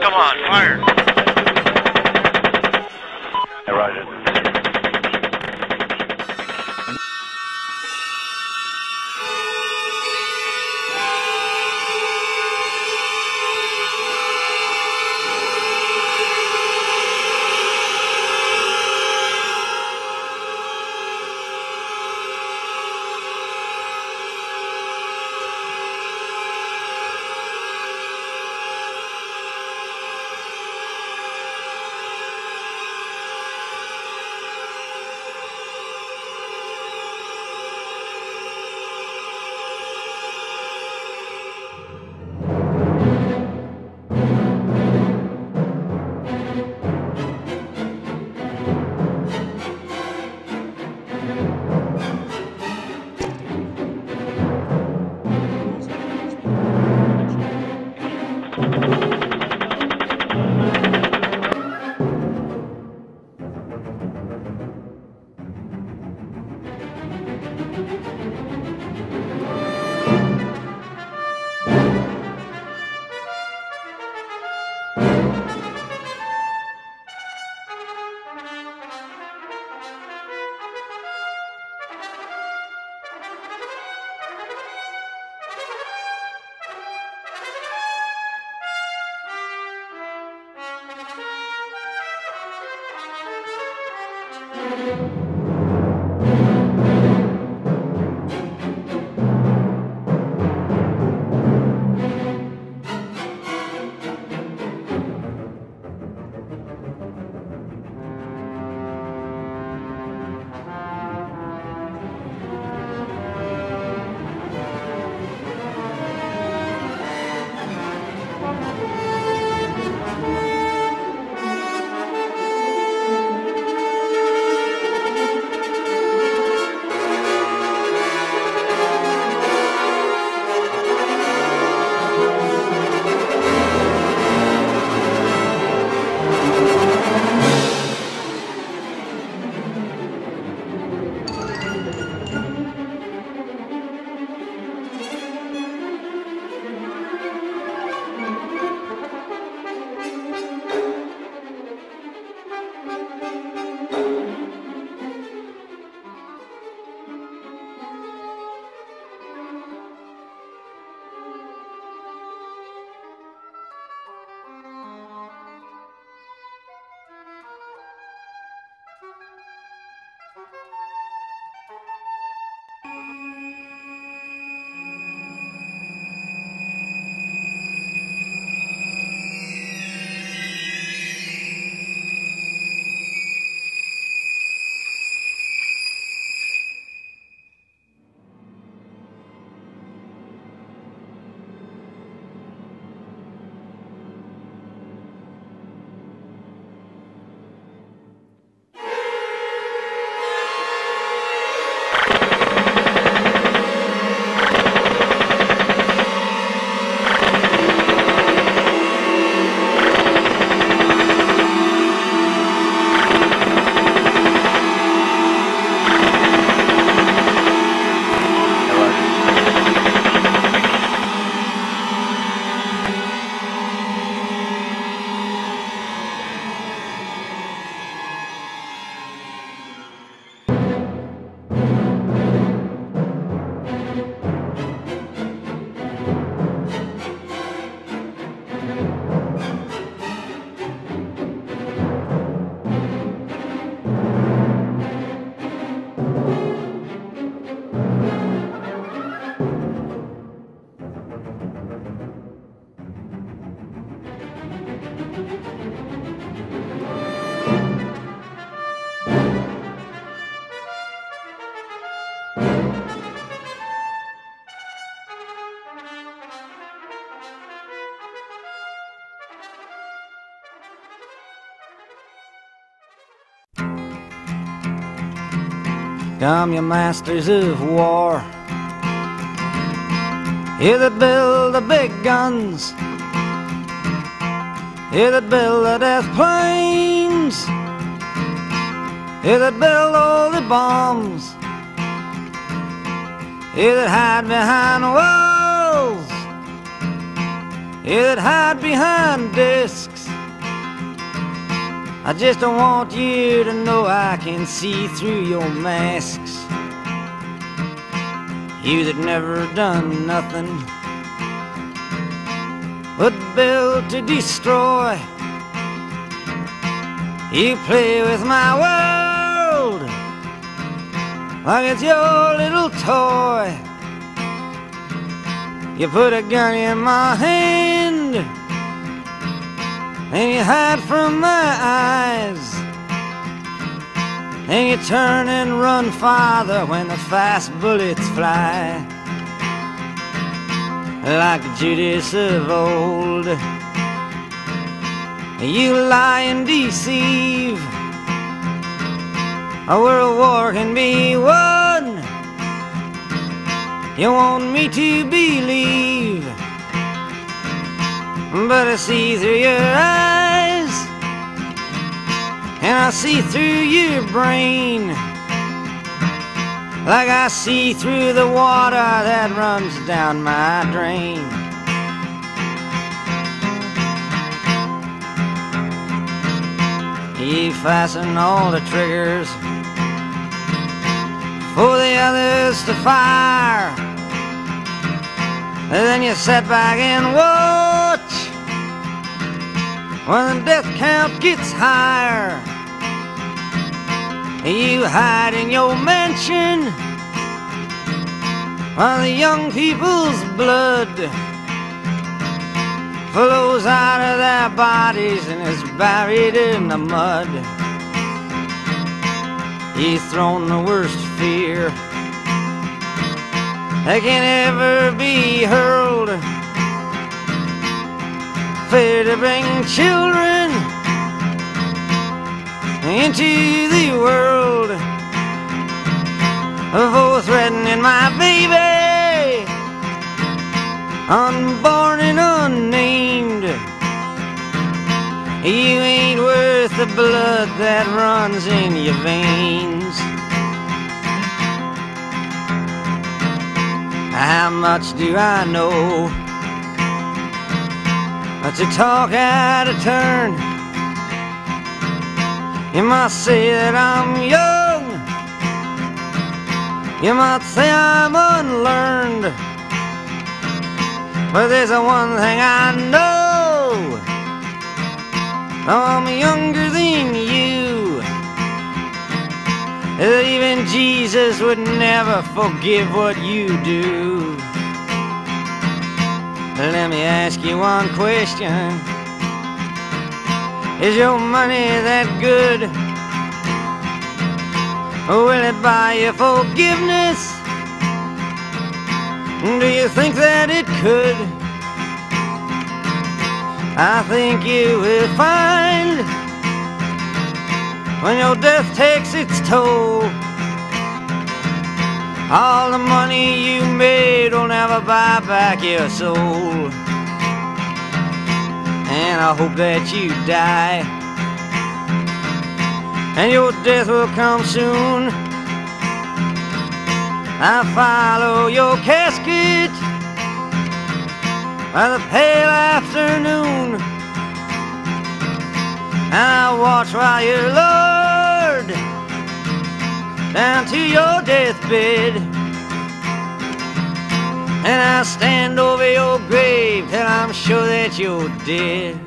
Come on, fire. Yeah, roger. Come, you masters of war, you that build the big guns, you that build the death planes, you that build all the bombs, you that hide behind walls, you that hide behind discs, I just don't want you to know I can see through your masks. You that never done nothing but build to destroy. You play with my world like it's your little toy. You put a gun in my hand and you hide from my eyes, and you turn and run farther when the fast bullets fly. Like Judas of old, you lie and deceive. A world war can be won, you want me to believe, but I see through your eyes, and I see through your brain, like I see through the water that runs down my drain. You fasten all the triggers for the others to fire, and then you sit back and watch when the death count gets higher. You hide in your mansion while the young people's blood flows out of their bodies and is buried in the mud. You've thrown the worst fear that can ever be hurled, fear to bring children into the world, for threatening my baby, unborn and unnamed. You ain't worth the blood that runs in your veins. How much do I know to talk out of turn? You might say that I'm young, you might say I'm unlearned, but there's one thing I know, I'm younger than you. Even Jesus would never forgive what you do. Let me ask you one question. Is your money that good? Will it buy you forgiveness? Do you think that it could? I think you will find when your death takes its toll, all the money you made will never buy back your soul. And I hope that you die, and your death will come soon. I follow your casket by the pale afternoon, and I watch while you're lowered down to your deathbed, and I stand over your grave till I'm sure that you're dead.